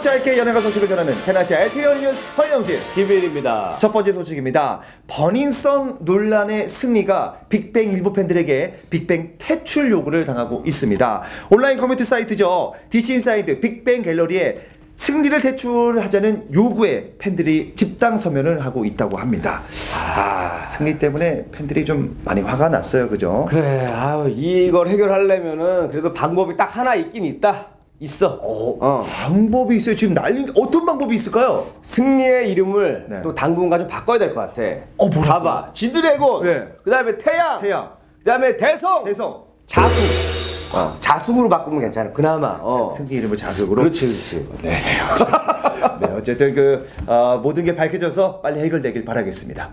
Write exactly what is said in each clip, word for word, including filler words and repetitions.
짧게 연예가 소식을 전하는 테나시아 엘티이오 뉴스 허영진 김일입니다. 첫 번째 소식입니다. 버닝썬 논란의 승리가 빅뱅 일부 팬들에게 빅뱅 퇴출 요구를 당하고 있습니다. 온라인 커뮤니티 사이트죠. 디씨인사이드 빅뱅 갤러리에 승리를 퇴출하자는 요구에 팬들이 집단 서면을 하고 있다고 합니다. 아, 승리 때문에 팬들이 좀 많이 화가 났어요, 그죠? 그래, 아유, 이걸 해결하려면은 그래도 방법이 딱 하나 있긴 있다. 있어. 어, 어. 방법이 있어요. 지금 난리. 어떤 방법이 있을까요? 승리의 이름을 네. 또 당분간 좀 바꿔야 될 것 같아. 어, 뭐라고? 봐봐, 지드래곤. 네. 그다음에 태양. 태양. 그다음에 대성. 대성. 자수. 어, 자숙으로 바꾸면 괜찮아. 그나마. 어. 승리 이름을 자숙으로. 그렇지, 그렇지. 네, 네. 어쨌든, 네, 어쨌든 그 어, 모든 게 밝혀져서 빨리 해결되길 바라겠습니다.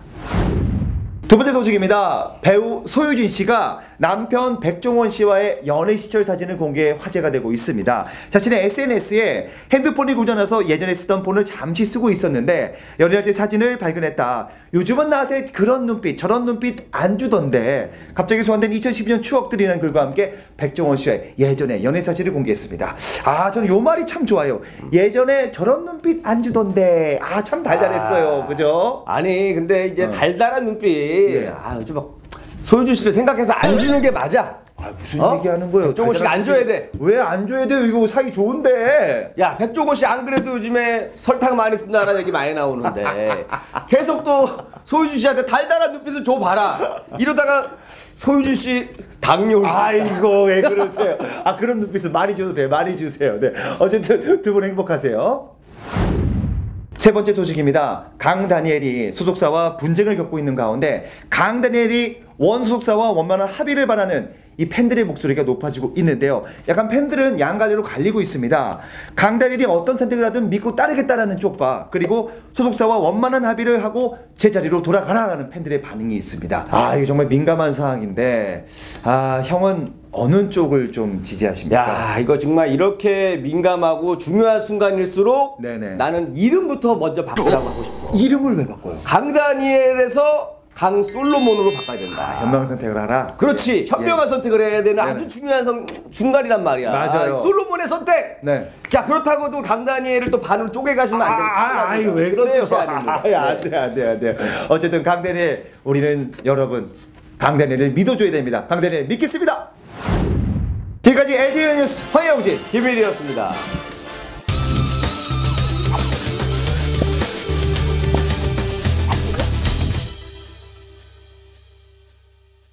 두 번째 소식입니다. 배우 소유진 씨가 남편 백종원 씨와의 연애 시절 사진을 공개해 화제가 되고 있습니다. 자신의 에스엔에스에 핸드폰이 고장나서 예전에 쓰던 폰을 잠시 쓰고 있었는데 연애할 때 사진을 발견했다. 요즘은 나한테 그런 눈빛 저런 눈빛 안 주던데 갑자기 소환된 이천십이 년 추억들이라는 글과 함께 백종원 씨의 예전의 연애 사진을 공개했습니다. 아, 저는 요 말이 참 좋아요. 예전에 저런 눈빛 안 주던데 아, 참 달달했어요. 아, 그죠? 아니 근데 이제 어. 달달한 눈빛 네. 아 요즘 막 소유준 씨를 생각해서 안 주는 게 맞아. 아, 무슨 어? 얘기하는 거예요? 백종원 씨가 안 줘야 돼. 왜 안 줘야 돼요? 이거 사이 좋은데. 야, 백종원 씨 안 그래도 요즘에 설탕 많이 쓴다는 얘기 많이 나오는데 계속 또 소유준 씨한테 달달한 눈빛을 줘봐라. 이러다가 소유준 씨 당뇨. 아이고, 왜 그러세요? 아, 그런 눈빛을 많이 줘도 돼요. 많이 주세요. 네. 어쨌든 두 분 행복하세요. 세 번째 소식입니다. 강다니엘이 소속사와 분쟁을 겪고 있는 가운데 강다니엘이 원 소속사와 원만한 합의를 바라는 이 팬들의 목소리가 높아지고 있는데요. 약간 팬들은 양갈래로 갈리고 있습니다. 강다니엘이 어떤 선택을 하든 믿고 따르겠다라는 쪽과 그리고 소속사와 원만한 합의를 하고 제자리로 돌아가라라는 팬들의 반응이 있습니다. 아, 이거 정말 민감한 사항인데 아, 형은 어느 쪽을 좀 지지하십니까? 야, 이거 정말 이렇게 민감하고 중요한 순간일수록 네네. 나는 이름부터 먼저 바꾸라고 하고 싶어. 이름을 왜 바꿔요? 강다니엘에서 강솔로몬으로 바꿔야 된다. 아, 현명한 선택을 하라? 그렇지, 현명한 예. 선택을 해야 되는 네네. 아주 중요한 선, 순간이란 말이야. 맞아요. 솔로몬의 선택. 네. 자, 그렇다고 또 강다니엘을 또 반으로 쪼개 가시면 안 됩니다. 아, 아이, 왜 그러세요? 아, 안 돼, 안 돼, 안 돼. 어쨌든 강다니엘, 우리는 여러분 강다니엘을 믿어줘야 됩니다. 강다니엘 믿겠습니다. 지금까지 엘티이오 뉴스 허영진 김일이었습니다.